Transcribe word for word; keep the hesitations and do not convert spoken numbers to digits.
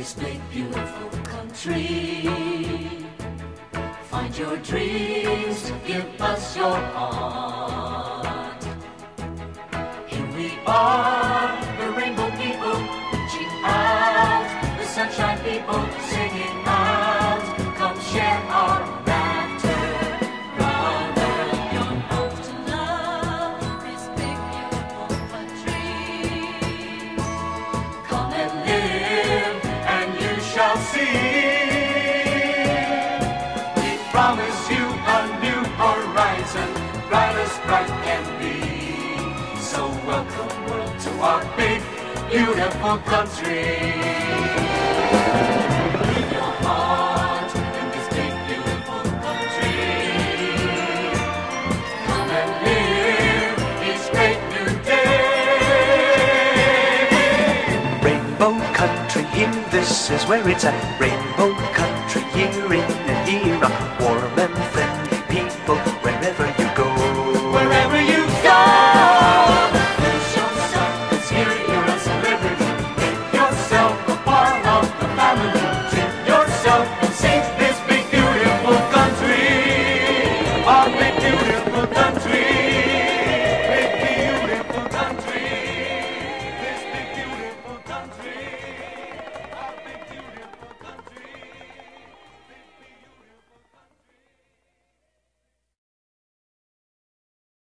this big beautiful country. Find your dreams, give us your heart. Here we are, the rainbow people, reaching out, the sunshine people, singing out. Come share our laughter, brother. Your hope to love this big beautiful country. Come and live, and you shall see. We promise you a new horizon, bright as bright can be. So welcome, world, to our big, beautiful country. Leave your heart in this big, beautiful country. Come and live each great new day. Rainbow country, here, this is where it's at. Rainbow country, here in an era warm